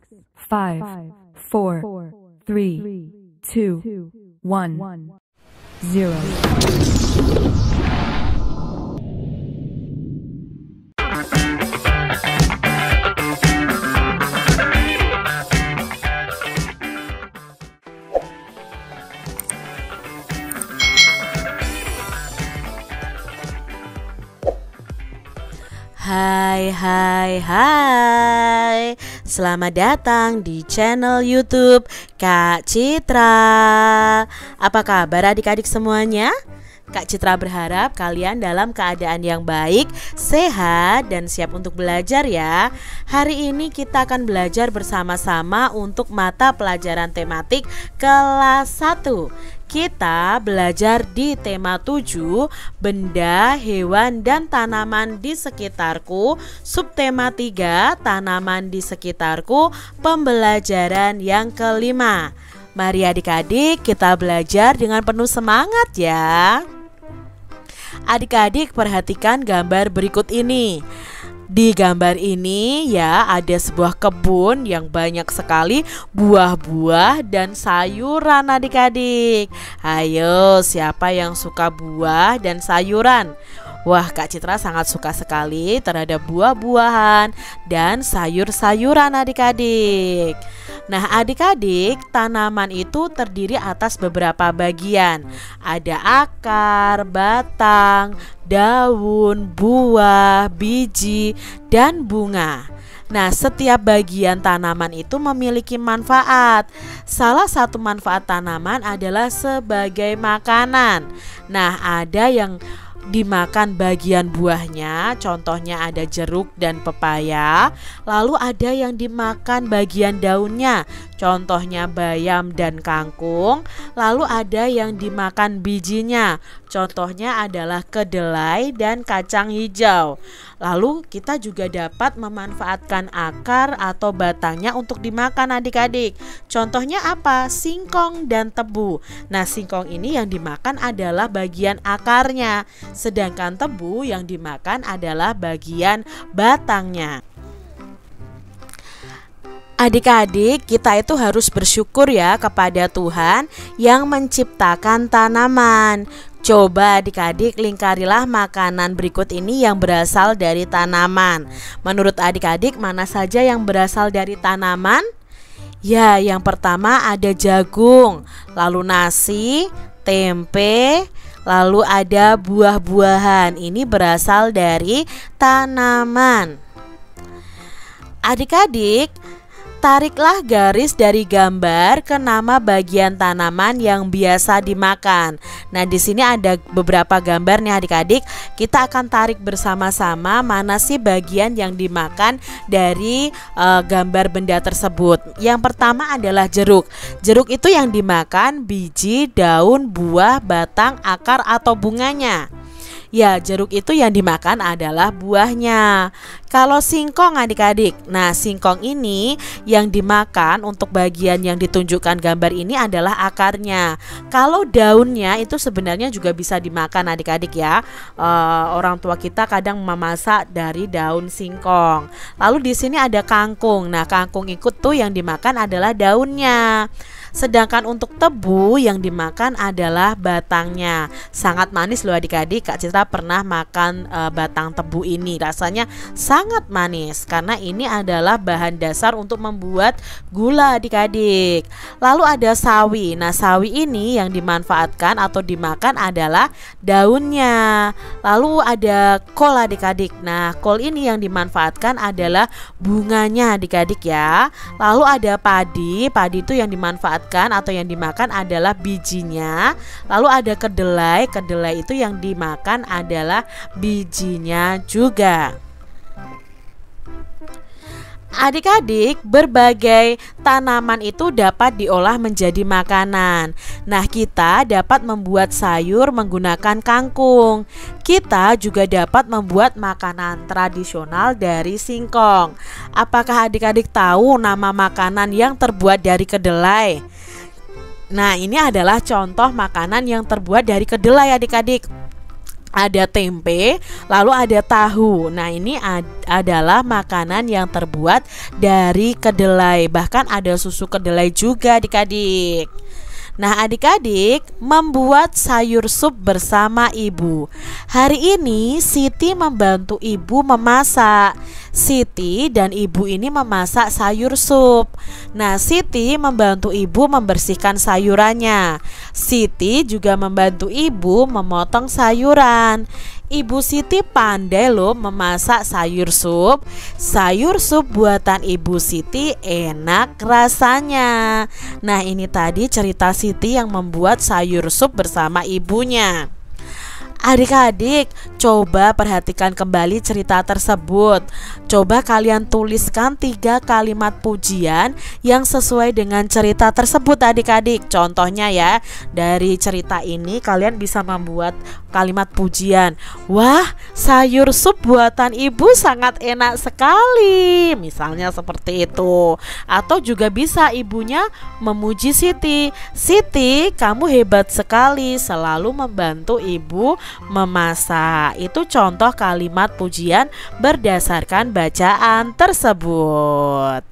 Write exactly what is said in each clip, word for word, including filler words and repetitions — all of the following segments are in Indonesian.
five, four, three, two, one, zero. Hai hai hai, selamat datang di channel YouTube Kak Citra. Apa kabar adik-adik semuanya? Kak Citra berharap kalian dalam keadaan yang baik, sehat, dan siap untuk belajar ya. Hari ini kita akan belajar bersama-sama untuk mata pelajaran tematik kelas satu. Kita belajar di tema tujuh, benda, hewan, dan tanaman di sekitarku. Subtema tiga, tanaman di sekitarku, pembelajaran yang kelima. Mari adik-adik kita belajar dengan penuh semangat ya. Adik-adik perhatikan gambar berikut ini. Di gambar ini ya ada sebuah kebun yang banyak sekali buah-buah dan sayuran adik-adik. Ayo, siapa yang suka buah dan sayuran? Wah, Kak Citra sangat suka sekali terhadap buah-buahan dan sayur-sayuran adik-adik. Nah adik-adik, tanaman itu terdiri atas beberapa bagian. Ada akar, batang, daun, buah, biji, dan bunga. Nah, setiap bagian tanaman itu memiliki manfaat. Salah satu manfaat tanaman adalah sebagai makanan. Nah, ada yang dimakan bagian buahnya, contohnya ada jeruk dan pepaya. Lalu ada yang dimakan bagian daunnya, contohnya bayam dan kangkung. Lalu ada yang dimakan bijinya, contohnya adalah kedelai dan kacang hijau. Lalu kita juga dapat memanfaatkan akar atau batangnya untuk dimakan adik-adik. Contohnya apa? Singkong dan tebu. Nah, singkong ini yang dimakan adalah bagian akarnya, sedangkan tebu yang dimakan adalah bagian batangnya. Adik-adik, kita itu harus bersyukur ya kepada Tuhan yang menciptakan tanaman. Coba adik-adik lingkarilah makanan berikut ini yang berasal dari tanaman. Menurut adik-adik, mana saja yang berasal dari tanaman? Ya, yang pertama ada jagung, lalu nasi, tempe, lalu ada buah-buahan. Ini berasal dari tanaman. Adik-adik, tariklah garis dari gambar ke nama bagian tanaman yang biasa dimakan. Nah, di sini ada beberapa gambar nih adik-adik. Kita akan tarik bersama-sama mana sih bagian yang dimakan dari uh, gambar benda tersebut. Yang pertama adalah jeruk. Jeruk itu yang dimakan biji, daun, buah, batang, akar, atau bunganya. Ya, jeruk itu yang dimakan adalah buahnya. Kalau singkong adik-adik, nah singkong ini yang dimakan untuk bagian yang ditunjukkan gambar ini adalah akarnya. Kalau daunnya itu sebenarnya juga bisa dimakan adik-adik ya. e, Orang tua kita kadang memasak dari daun singkong. Lalu di sini ada kangkung. Nah, kangkung ikut tuh yang dimakan adalah daunnya. Sedangkan untuk tebu yang dimakan adalah batangnya. Sangat manis loh adik-adik. Kak Citra pernah makan e, batang tebu ini. Rasanya sangat manis karena ini adalah bahan dasar untuk membuat gula adik-adik. Lalu ada sawi. Nah, sawi ini yang dimanfaatkan atau dimakan adalah daunnya. Lalu ada kol adik-adik. Nah, kol ini yang dimanfaatkan adalah bunganya adik-adik ya. Lalu ada padi. Padi itu yang dimanfaatkan atau yang dimakan adalah bijinya. Lalu ada kedelai. Kedelai itu yang dimakan adalah bijinya juga. Adik-adik, berbagai tanaman itu dapat diolah menjadi makanan. Nah, kita dapat membuat sayur menggunakan kangkung. Kita juga dapat membuat makanan tradisional dari singkong. Apakah adik-adik tahu nama makanan yang terbuat dari kedelai? Nah, ini adalah contoh makanan yang terbuat dari kedelai adik-adik. ada tempe, lalu ada tahu. Nah, ini ad adalah makanan yang terbuat dari kedelai. Bahkan ada susu kedelai juga adik-adik. Nah, adik-adik membuat sayur sup bersama ibu. Hari ini Siti membantu ibu memasak. Siti dan ibu ini memasak sayur sup. Nah, Siti membantu ibu membersihkan sayurannya. Siti juga membantu ibu memotong sayuran. Ibu Siti pandai loh memasak sayur sup. Sayur sup buatan Ibu Siti enak rasanya. Nah, ini tadi cerita Siti yang membuat sayur sup bersama ibunya. Adik-adik, coba perhatikan kembali cerita tersebut. Coba kalian tuliskan tiga kalimat pujian yang sesuai dengan cerita tersebut adik-adik. Contohnya ya, dari cerita ini kalian bisa membuat kalimat pujian. Wah, sayur sup buatan ibu sangat enak sekali. Misalnya seperti itu. Atau juga bisa ibunya memuji Siti. Siti, kamu hebat sekali, selalu membantu ibu memasak. Itu contoh kalimat pujian berdasarkan bacaan tersebut.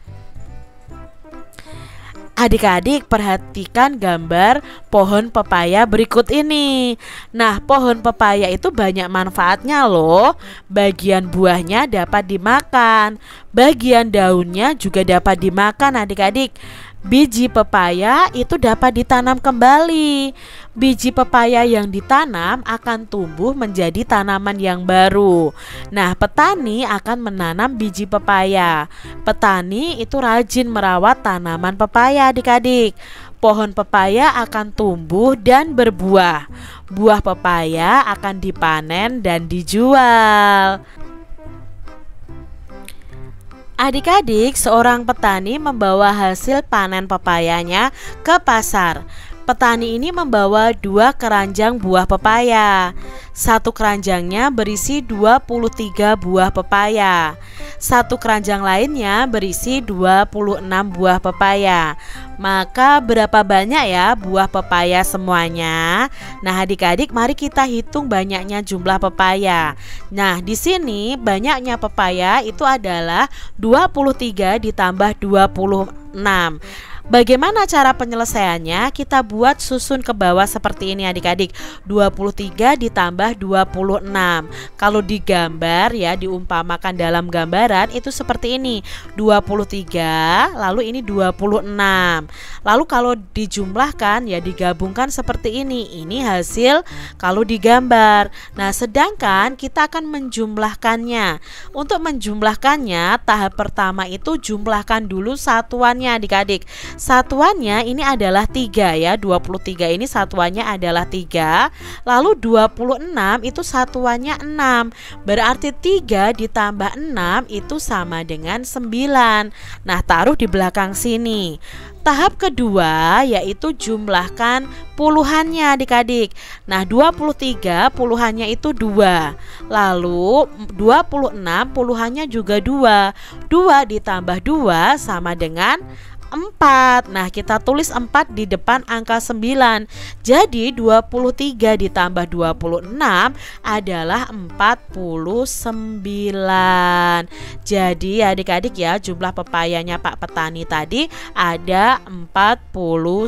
Adik-adik perhatikan gambar pohon pepaya berikut ini. Nah, pohon pepaya itu banyak manfaatnya loh. Bagian buahnya dapat dimakan, bagian daunnya juga dapat dimakan adik-adik. Biji pepaya itu dapat ditanam kembali. Biji pepaya yang ditanam akan tumbuh menjadi tanaman yang baru. Nah, petani akan menanam biji pepaya. Petani itu rajin merawat tanaman pepaya adik-adik. Pohon pepaya akan tumbuh dan berbuah. Buah pepaya akan dipanen dan dijual. Adik-adik, seorang petani membawa hasil panen pepayanya ke pasar. Petani ini membawa dua keranjang buah pepaya. Satu keranjangnya berisi dua puluh tiga buah pepaya. Satu keranjang lainnya berisi dua puluh enam buah pepaya. Maka berapa banyak ya buah pepaya semuanya? Nah, adik-adik mari kita hitung banyaknya jumlah pepaya. Nah, di sini banyaknya pepaya itu adalah dua puluh tiga ditambah dua puluh enam. Bagaimana cara penyelesaiannya? Kita buat susun ke bawah seperti ini adik-adik. dua puluh tiga ditambah dua puluh enam. Kalau digambar ya, diumpamakan dalam gambaran itu seperti ini. dua puluh tiga, lalu ini dua puluh enam. Lalu kalau dijumlahkan ya digabungkan seperti ini. Ini hasil kalau digambar. Nah, sedangkan kita akan menjumlahkannya. Untuk menjumlahkannya, tahap pertama itu jumlahkan dulu satuannya adik-adik. Satuannya ini adalah tiga ya, dua puluh tiga ini satuannya adalah tiga. Lalu dua puluh enam itu satuannya enam. Berarti tiga ditambah enam itu sama dengan sembilan. Nah, taruh di belakang sini. Tahap kedua yaitu jumlahkan puluhannya adik-adik. Nah, dua puluh tiga puluhannya itu dua. Lalu dua puluh enam puluhannya juga dua. dua ditambah dua sama dengan empat. Nah, kita tulis empat di depan angka sembilan. Jadi dua puluh tiga ditambah dua puluh enam adalah empat puluh sembilan. Jadi adik-adik ya, jumlah pepayanya Pak Petani tadi ada empat puluh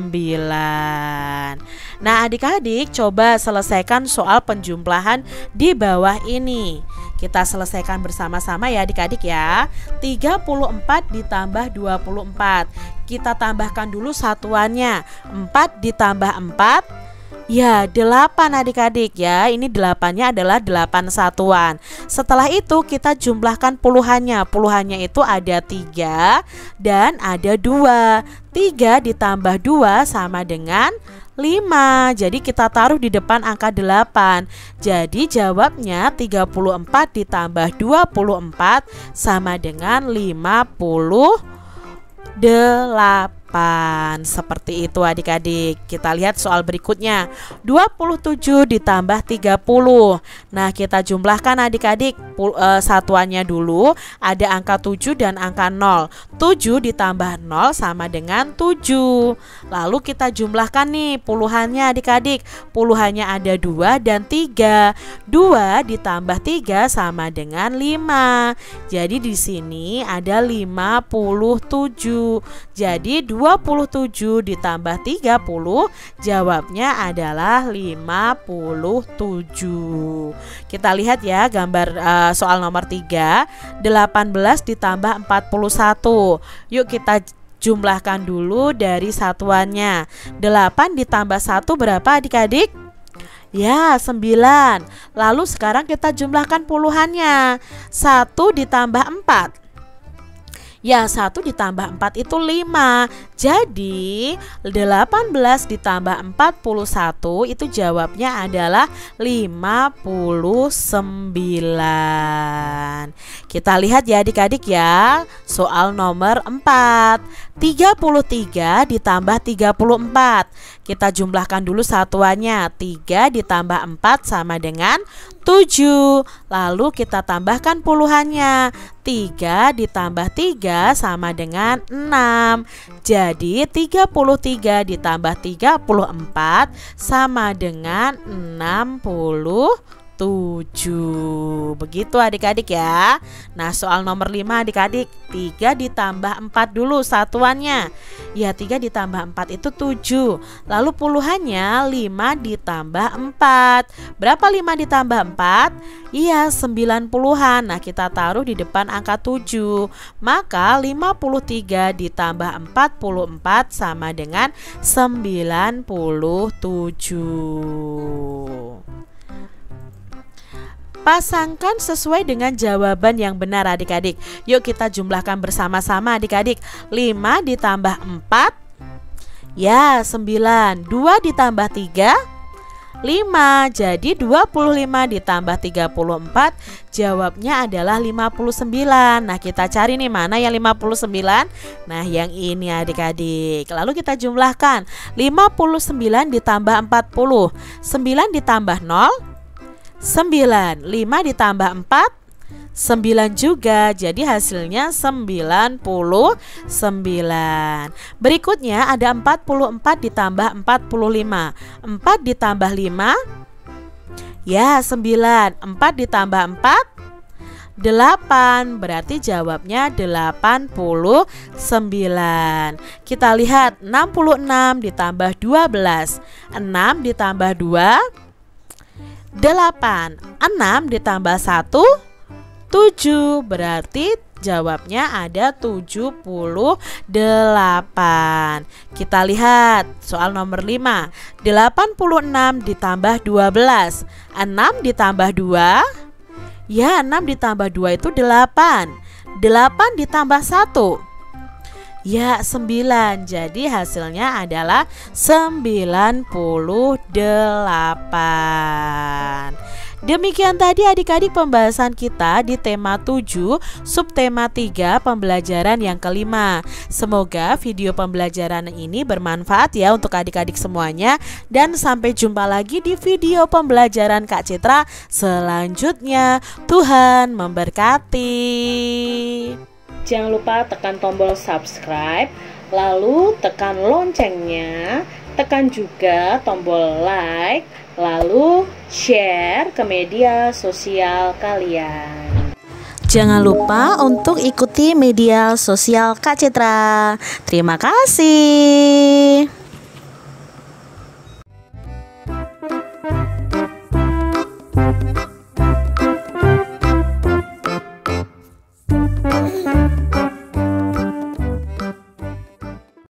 sembilan. Nah, adik-adik coba selesaikan soal penjumlahan di bawah ini. Kita selesaikan bersama-sama ya adik-adik ya. tiga puluh empat ditambah dua puluh empat. Kita tambahkan dulu satuannya. empat ditambah empat ya delapan adik-adik ya. Ini delapannya adalah delapan satuan. Setelah itu kita jumlahkan puluhannya. Puluhannya itu ada tiga dan ada dua. tiga ditambah dua sama dengan lima. Jadi kita taruh di depan angka delapan. Jadi jawabnya tiga puluh empat ditambah dua puluh empat sama dengan lima puluh delapan. delapan. Seperti itu adik-adik. Kita lihat soal berikutnya. dua puluh tujuh ditambah tiga puluh. Nah, kita jumlahkan adik-adik. Satuannya dulu. Ada angka tujuh dan angka nol. tujuh ditambah nol sama dengan tujuh. Lalu kita jumlahkan nih puluhannya adik-adik. Puluhannya ada dua dan tiga. dua ditambah tiga sama dengan lima. Jadi di sini ada lima puluh tujuh. Jadi dua puluh tujuh ditambah tiga puluh, jawabnya adalah lima puluh tujuh. Kita lihat ya gambar uh, soal nomor tiga. delapan belas ditambah empat puluh satu. Yuk kita jumlahkan dulu dari satuannya. delapan ditambah satu berapa adik-adik? Ya, sembilan. Lalu sekarang kita jumlahkan puluhannya. satu ditambah empat. Ya, satu ditambah empat itu lima. Jadi delapan belas ditambah empat puluh satu itu jawabnya adalah lima puluh sembilan. Kita lihat ya adik-adik ya. Soal nomor empat. tiga puluh tiga ditambah tiga puluh empat. Kita jumlahkan dulu satuannya. Tiga ditambah empat sama dengan tujuh. Lalu kita tambahkan puluhannya. Tiga ditambah tiga sama dengan enam. Jadi tiga puluh tiga ditambah tiga puluh empat sama dengan enam puluh tujuh. Begitu adik-adik ya. Nah, soal nomor lima adik-adik. Tiga ditambah empat dulu satuannya. Ya, tiga ditambah empat itu tujuh. Lalu puluhannya lima ditambah empat. Berapa lima ditambah empat? Iya, sembilan puluhan. Nah, kita taruh di depan angka tujuh. Maka lima puluh tiga ditambah empat puluh empat sama dengan sembilan puluh tujuh. Pasangkan sesuai dengan jawaban yang benar adik-adik. Yuk kita jumlahkan bersama-sama adik-adik. lima ditambah empat. Ya, sembilan. dua ditambah tiga. lima. Jadi dua puluh lima ditambah tiga puluh empat. Jawabnya adalah lima puluh sembilan. Nah, kita cari nih mana yang lima puluh sembilan. Nah, yang ini adik-adik. Lalu kita jumlahkan. lima puluh sembilan ditambah empat puluh. sembilan ditambah nol. sembilan. lima ditambah empat, sembilan juga. Jadi hasilnya sembilan puluh sembilan. Berikutnya ada empat puluh empat ditambah empat puluh lima. empat ditambah lima. Ya, sembilan. empat ditambah empat, delapan. Berarti jawabnya delapan puluh sembilan. Kita lihat enam puluh enam ditambah dua belas. enam ditambah dua, delapan. Enam ditambah satu, tujuh. Berarti jawabnya ada tujuh puluh delapan. Kita lihat soal nomor lima. Delapan puluh enam ditambah dua belas. Enam ditambah dua. Ya, enam ditambah dua itu delapan. Delapan ditambah satu. Ya, sembilan. Jadi hasilnya adalah sembilan puluh delapan. Demikian tadi adik-adik pembahasan kita di tema tujuh, subtema tiga, pembelajaran yang kelima. Semoga video pembelajaran ini bermanfaat ya untuk adik-adik semuanya. Dan sampai jumpa lagi di video pembelajaran Kak Citra selanjutnya. Tuhan memberkati. Jangan lupa tekan tombol subscribe, lalu tekan loncengnya, tekan juga tombol like, lalu share ke media sosial kalian. Jangan lupa untuk ikuti media sosial Kak Citra. Terima kasih.